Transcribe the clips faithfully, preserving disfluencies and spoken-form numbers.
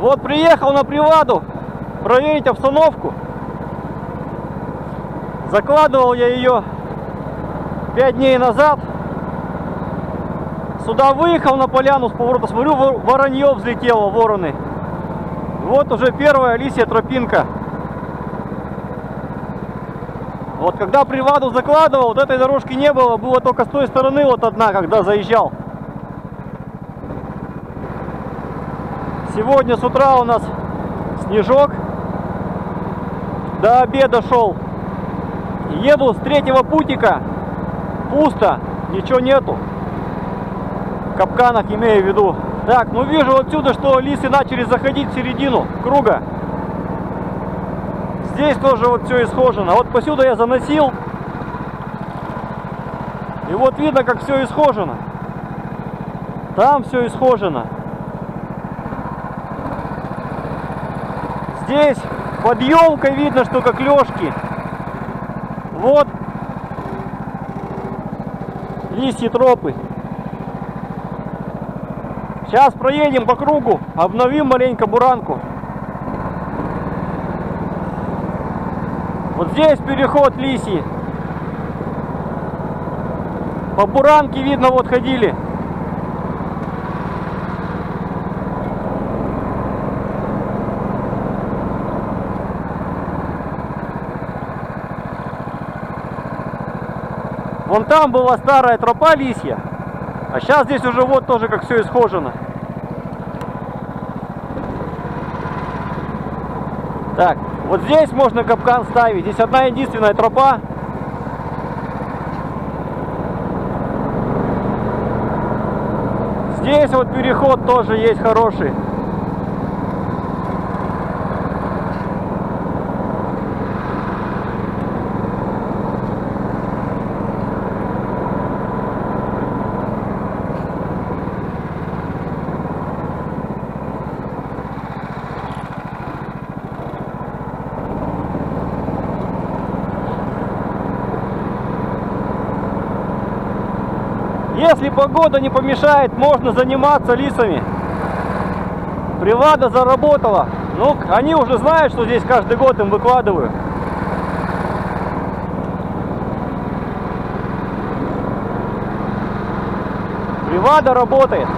Вот приехал на приваду проверить обстановку. Закладывал я ее пять дней назад. Сюда выехал на поляну с поворота, смотрю, воронье взлетело, вороны. Вот уже первая лисья тропинка. Вот когда приваду закладывал, вот этой дорожки не было, было только с той стороны вот одна, когда заезжал. Сегодня с утра у нас снежок, до обеда шел. Еду с третьего путика, пусто, ничего нету. В капканах имею в виду. Так, ну вижу отсюда, что лисы начали заходить в середину круга. Здесь тоже вот все исхожено. Вот посюда я заносил. И вот видно, как все исхожено. Там все исхожено. Здесь под елкой видно, что как лёжки. Вот листья тропы. Сейчас проедем по кругу, обновим маленько буранку. Вот здесь переход лисий. По буранке видно, вот ходили. Вон там была старая тропа лисья, а сейчас здесь уже вот тоже как все исхожено. Так, вот здесь можно капкан ставить. Здесь одна единственная тропа. Здесь вот переход тоже есть хороший. Если погода не помешает, можно заниматься лисами. Привада заработала. Ну, они уже знают, что здесь каждый год им выкладываю. Привада работает.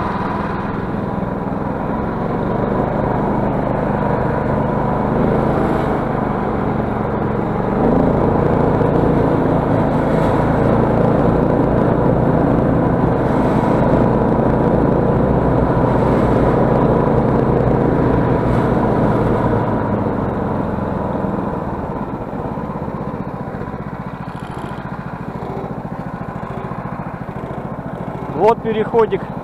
Вот переходик.